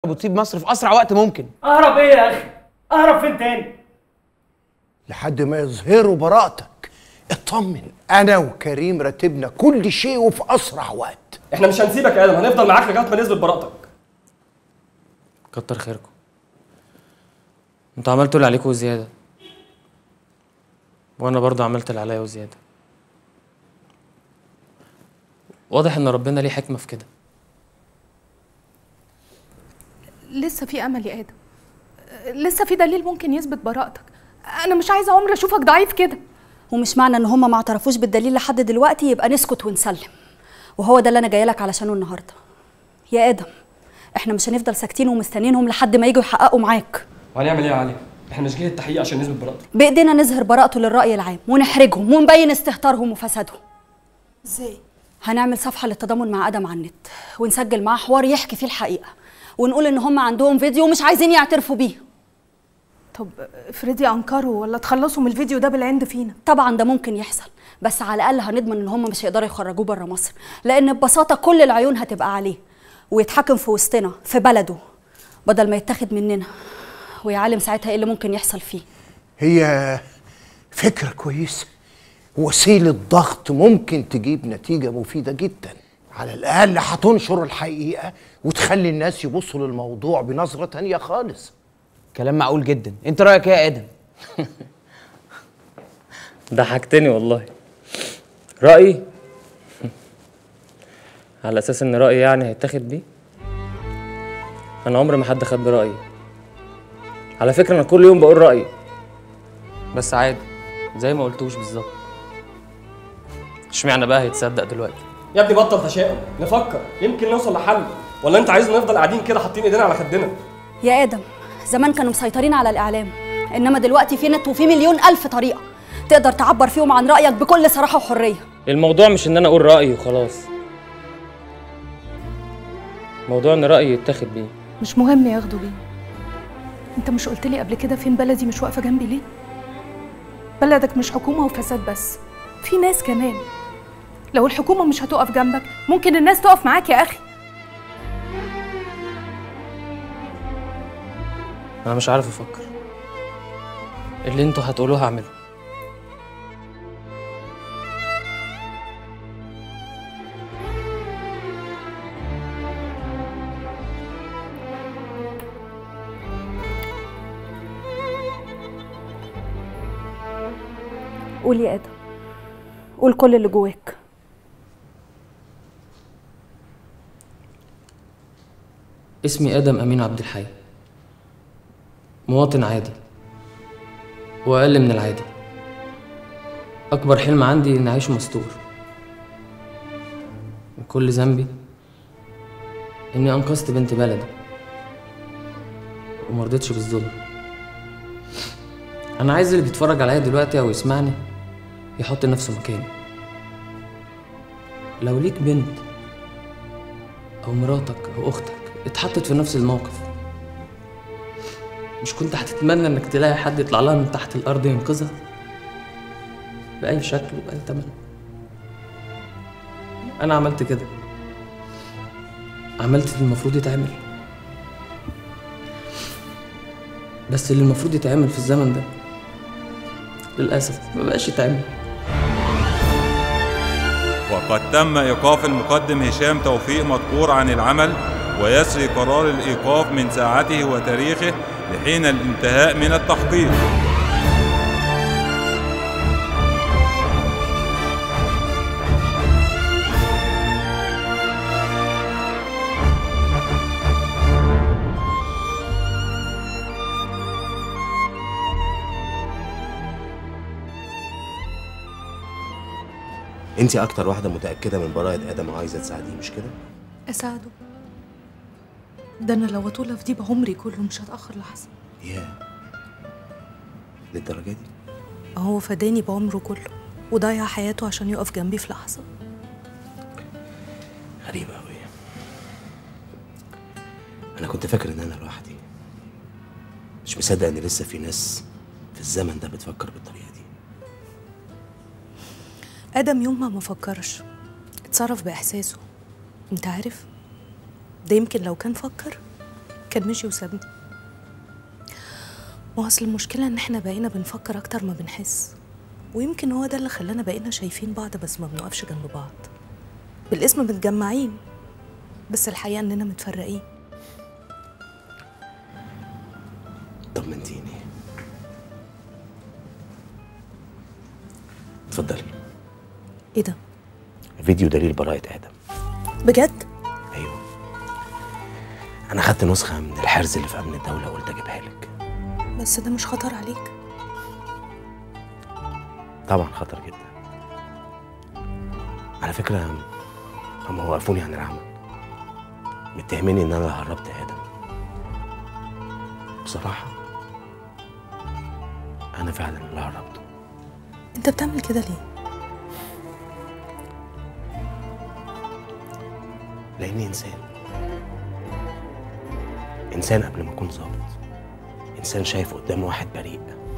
وتسيب مصر في اسرع وقت ممكن. اهرب ايه يا اخي؟ اهرب فين تاني؟ لحد ما يظهروا براءتك. اطمن، انا وكريم رتبنا كل شيء وفي اسرع وقت. احنا مش هنسيبك يا ادم، هنفضل معاك لغايه ما نثبت براءتك. كتر خيركم. انتوا عملتوا اللي عليكم وزياده، وانا برضه عملت اللي عليا وزياده. واضح ان ربنا ليه حكمه في كده. لسه في امل يا ادم، لسه في دليل ممكن يثبت براءتك. انا مش عايزه عمري اشوفك ضعيف كده. ومش معنى ان هم ما اعترفوش بالدليل لحد دلوقتي يبقى نسكت ونسلم، وهو ده اللي انا جايه لك علشانه النهارده. يا ادم، احنا مش هنفضل ساكتين ومستنينهم لحد ما يجوا يحققوا معاك. وهنعمل ايه يا علي؟ احنا مش جاي التحقيق عشان نثبت براءته. بايدينا نظهر براءته للراي العام ونحرجهم ونبين استهتارهم وفسادهم. ازاي؟ هنعمل صفحه للتضامن مع ادم على النت، ونسجل معاه حوار يحكي فيه الحقيقه، ونقول ان هم عندهم فيديو ومش عايزين يعترفوا بيه. طب افرضي انكروا ولا تخلصوا من الفيديو ده بالعند فينا؟ طبعا ده ممكن يحصل، بس على الاقل هنضمن ان هم مش هيقدروا يخرجوه بره مصر، لان ببساطه كل العيون هتبقى عليه ويتحكم في وسطنا في بلده بدل ما يتاخد مننا، ويا عالم ساعتها ايه اللي ممكن يحصل فيه. هي فكرة كويسة، وسيلة ضغط ممكن تجيب نتيجة مفيدة جدا. على الأقل هتنشر الحقيقة وتخلي الناس يبصوا للموضوع بنظرة تانية خالص. كلام معقول جدا. انت رايك ايه يا ادم؟ ضحكتني والله. رأيي؟ على اساس ان رأيي يعني هيتاخد بيه؟ انا عمري ما حد خد برأيي. على فكرة انا كل يوم بقول رأيي، بس عادي زي ما قلتوش بالظبط. اشمعنى بقى هيتصدق دلوقتي؟ يا ابني بطل تشاؤم، نفكر يمكن نوصل لحل، ولا انت عايزنا نفضل قاعدين كده حاطين ايدينا على خدنا؟ يا ادم، زمان كانوا مسيطرين على الاعلام، انما دلوقتي في نت وفي مليون الف طريقه تقدر تعبر فيهم عن رايك بكل صراحه وحريه. الموضوع مش ان انا اقول رأيي وخلاص، موضوع ان رأيي يتاخد بيه. مش مهم ياخدوا بيه. انت مش قلت لي قبل كده فين بلدي مش واقفه جنبي ليه؟ بلدك مش حكومه وفساد بس، في ناس كمان. لو الحكومه مش هتقف جنبك ممكن الناس تقف معاك يا اخي. انا مش عارف افكر. اللي انتوا هتقولوه هعمله. قول يا ادم، قول كل اللي جواك. اسمي آدم أمين عبد الحي، مواطن عادي وأقل من العادي. أكبر حلم عندي إني أعيش مستور. كل ذنبي إني أنقذت بنت بلدي ومرضتش بالظلم. أنا عايز اللي بيتفرج عليا دلوقتي أو يسمعني يحط نفسه مكاني. لو ليك بنت أو مراتك أو أختك اتحطت في نفس الموقف، مش كنت هتتمنى انك تلاقي حد يطلع لها من تحت الارض ينقذها بأي شكل وبأي تمن؟ انا عملت كده، عملت اللي المفروض يتعمل، بس اللي المفروض يتعمل في الزمن ده للأسف مبقاش يتعمل. وقد تم إيقاف المقدم هشام توفيق مذكور عن العمل، ويسري قرار الإيقاف من ساعته وتاريخه لحين الانتهاء من التحقيق. انت اكتر واحده متاكده من براءه ادم وعايزه تساعديه، مش كده؟ اساعده؟ ده انا لو اطول في دي بعمري كله مش هتاخر لحظه. ياه، للدرجه دي؟ هو فداني بعمره كله وضيع حياته عشان يقف جنبي في لحظه. غريبه قوي. انا كنت فاكر ان انا لوحدي، مش مصدق ان لسه في ناس في الزمن ده بتفكر بالطريقه دي. ادم يوم ما فكرش، اتصرف باحساسه. انت عارف، ده يمكن لو كان فكر كان مشي وسابني. ما اصل المشكله ان احنا بقينا بنفكر اكتر ما بنحس، ويمكن هو ده اللي خلانا بقينا شايفين بعض بس ما بنوقفش جنب بعض. بالاسم متجمعين بس الحقيقه اننا متفرقين. طمنتيني. اتفضلي. ايه ده؟ فيديو دليل براءة آدم. بجد؟ ايوه، انا خدت نسخة من الحرز اللي في امن الدولة وقلت اجيبها لك. بس ده مش خطر عليك؟ طبعا خطر جدا. على فكرة هم وقفوني عن العمل، متهميني ان انا هربت آدم. بصراحة انا فعلا اللي هربته. انت بتعمل كده ليه؟ لاني انسان قبل ما اكون ظابط. انسان شايف قدامه واحد بريء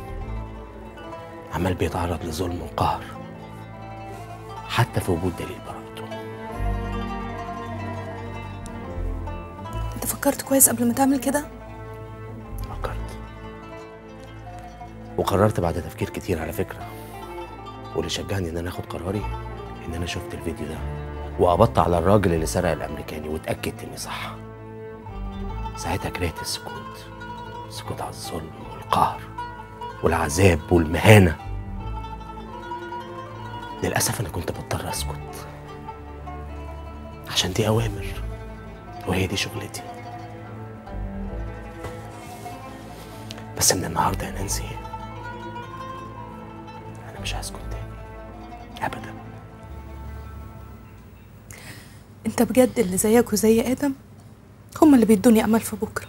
عمال بيتعرض لظلم وقهر حتى في وجود دليل براءته. انت فكرت كويس قبل ما تعمل كده؟ فكرت وقررت بعد تفكير كتير على فكرة، واللي شجعني ان انا اخد قراري ان انا شفت الفيديو ده وقبضت على الراجل اللي سرق الامريكاني واتاكدت اني صح. ساعتها كرهت السكوت على الظلم والقهر والعذاب والمهانة. للأسف أنا كنت بضطر أسكت عشان دي أوامر وهي دي شغلتي. بس من النهاردة يا نانسي أنا مش هسكت تاني أبدا. انت بجد اللي زيك وزي آدم هم اللي بيدوني أمل في بكرة.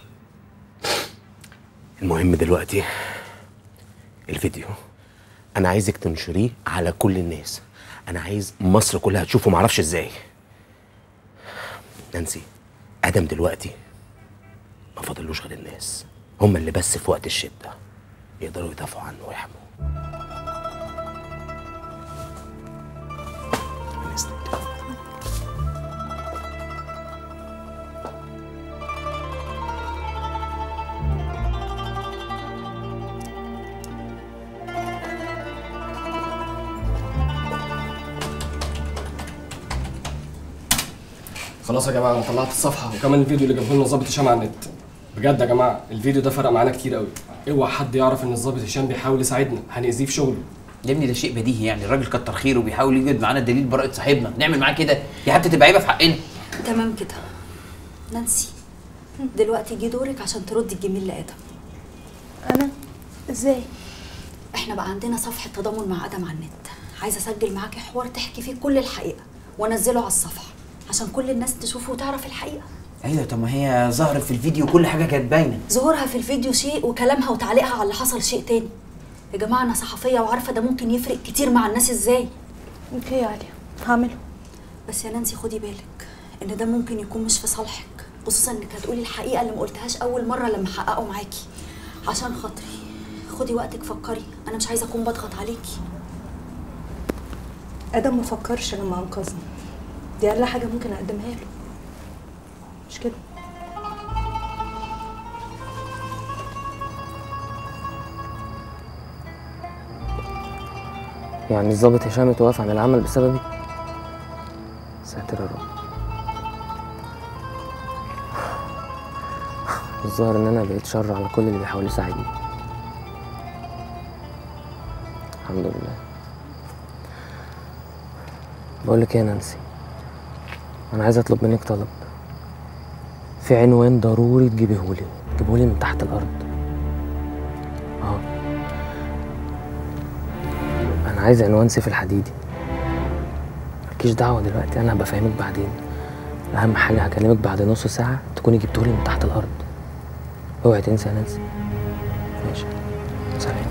المهم دلوقتي الفيديو انا عايزك تنشريه على كل الناس. انا عايز مصر كلها تشوفه، معرفش ازاي. نانسي، ادم دلوقتي ما فاضلوش غير الناس، هم اللي بس في وقت الشده يقدروا يدافعوا عنه ويحموه. من إذنك. خلاص يا جماعه انا طلعت الصفحه وكمان الفيديو اللي جابه لنا ظابط هشام على النت. بجد يا جماعه الفيديو ده فرق معانا كتير قوي. اوعى حد يعرف ان الظابط هشام بيحاول يساعدنا، هنأذيه في شغله. يا ابني ده شيء بديهي، يعني الراجل كتر خيره وبيحاول يوجد معانا دليل براءة صاحبنا، نعمل معاه كده؟ دي حتى تبقى عيبه في حقنا. تمام كده. نانسي دلوقتي جه دورك عشان تردي الجميل لآدم. أنا؟ إزاي؟ احنا بقى عندنا صفحة تضامن مع آدم على النت، عايزة أسجل معاكي حوار تحكي فيه كل الحقيقة وأنزله على الصفحة عشان كل الناس تشوفه وتعرف الحقيقة. ايوه، طب ما هي ظهرت في الفيديو كل حاجه كانت باينه. ظهورها في الفيديو شيء وكلامها وتعليقها على اللي حصل شيء تاني. يا جماعة أنا صحفية وعارفة ده ممكن يفرق كتير مع الناس إزاي. اوكي يا عليا هعمله. بس يا نانسي خدي بالك إن ده ممكن يكون مش في صالحك، خصوصا إنك هتقولي الحقيقة اللي ما قلتهاش أول مرة لما حققوا معاكي. عشان خاطري خدي وقتك فكري، أنا مش عايزة أكون بضغط عليكي. آدم ما فكرش لما أنقذني، دي أقل حاجة ممكن أقدمها له، مش كده؟ يعني الظابط هشام اتوقف عن العمل بسببي؟ ساتر يا رب. الظاهر ان انا بقيت شر على كل اللي بيحاول يساعدني. الحمد لله. بقول لك ايه يا نانسي، انا عايز اطلب منك طلب. في عنوان ضروري تجيبيهولي من تحت الارض. انا عايز عنوان سيف الحديدي. مالكيش دعوه دلوقتي، انا هبقى فاهمك بعدين. اهم حاجه هكلمك بعد نص ساعه تكوني جبتهولي من تحت الارض. اوعي تنسي يا نانسي. ماشي، سلام.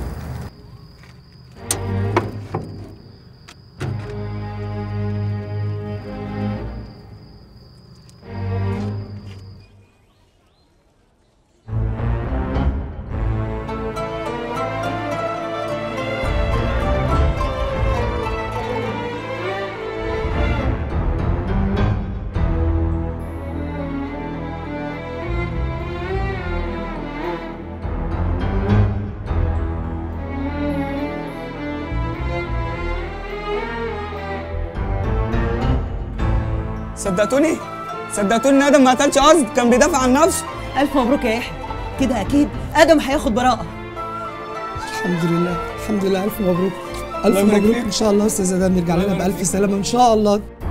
صدقتوني ان ادم ما قتلش قصد، كان بيدافع عن نفسه. الف مبروك يا يحيى، كده اكيد ادم هياخد براءه. الحمد لله الف مبروك. الف مبروك ان شاء الله استاذ ادم يرجع لنا بالف سلامه ان شاء الله.